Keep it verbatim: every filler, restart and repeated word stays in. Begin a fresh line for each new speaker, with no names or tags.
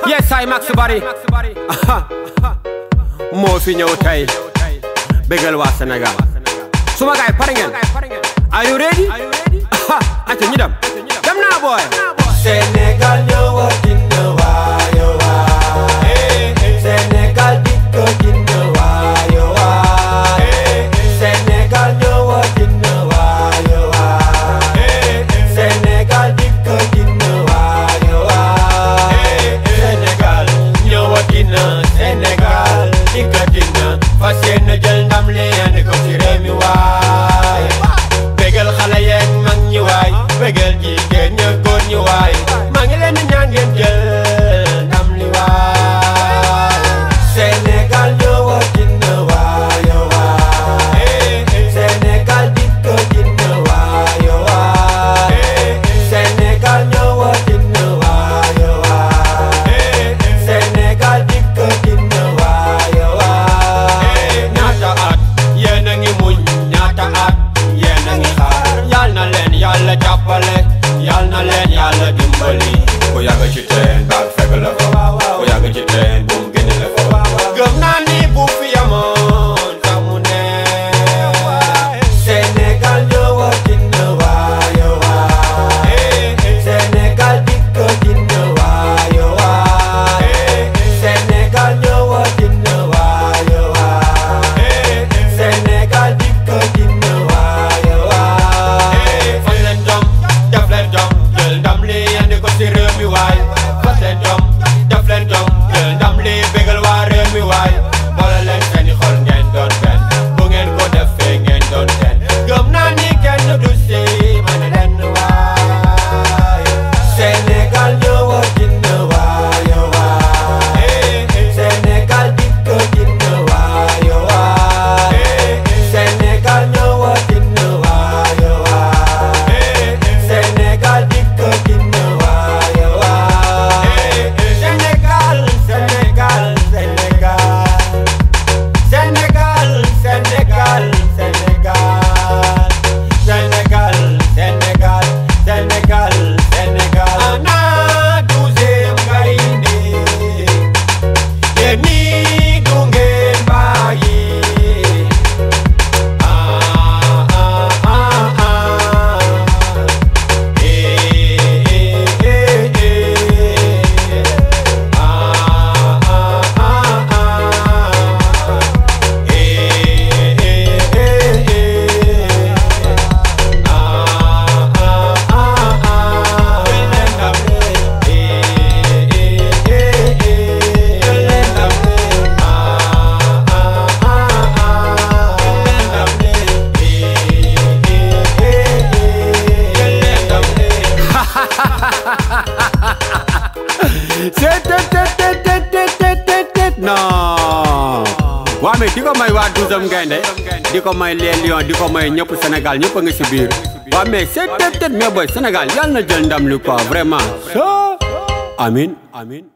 Yes, I Max Bari. Moo fi ñëw tey bégal waa Sénégal. Suma gaay pare ngeen. Are you ready? Aca ñu dem. Dem naa boy.
Senegal ñëwatin na waayo waay. Senegal dikkatin na waayo waay. Senegal ñëwatin na waayo waay. Senegal dikkatin na waayo waay. Senegal ñëwatin na, Senegal dikkatin na. Fas yéene jël ndam li andi ko ci réew mi waay. Bégal xale yeeg mag ñi waay. Bégal jigéen ña góor ñi waay. Maa ngi leen di ñaan ngeen jël ndam li waay. Senegal ñëwatin na waayo waay. Senegal dikkatin na waayo waay. Senegal ñëwatin na waayo waay. Senegal dikkatin na waayo waay. Ñaata at yéen a ngi muñ, ñaata at yéen a ngi xaar. Yal na leen Yàlla jàppale, yal na leen Yàlla dimbali. Ku yàgg ci teen baag fekk la fa, ku yàgg ci teen bu mu génne la fa. Gëm naa ni bu fi yamoon tax mu ne. Senegal ñëwatin na waayo waay. Senegal dikkatin na waayo waay. Senegal ñëwatin na waayo waay. Senegal dikkatin na waayo waay. Fas leen jom, def leen jom, jël ndam li andi ko ci réew mi waay. Fas leen jom, def leen jom, jël ndam li bégal waa réew mi waay. Boole leen seeni xol ngeen doon benn, bu ngeen ko defee ngeen doon ten. Gëm naa ni kenn du si mën a leen waay. Senegal ñëwatin na waayo waay. Senegal dikkatin na waayo waay. Senegal ñëwatin na waayo waay. Senegal dikkatin na waayo waay. Senegal, Senegal, Senegal. Senegal, Senegal, Senegal. Senegal, Senegal, Senegal, Senegal. Ana douzième gaynde. Yéen ñi du ngeen bàyyi. Ah, ah, ah, ah. Eh, eh, eh, eh. Ah, ah, ah, ah. Eh, eh, eh, eh. Ah, ah, ah, ah. Jël leen ndam li. Eh, eh, eh, eh. Jël leen ndam li. Ah, ah, ah, ah. Jël leen ndam li. Eh, eh, eh, eh. Jël leen ndam li.
C'est non. Waa mais di ko may waa douzième gaynde, di ko may les lions, di ko may ñëpp Sénégal ñëpp a ngi si biir. Waa mais c'est mais boy Sénégal yàlla na jël ndam li quoi vraiment. Amin, amin.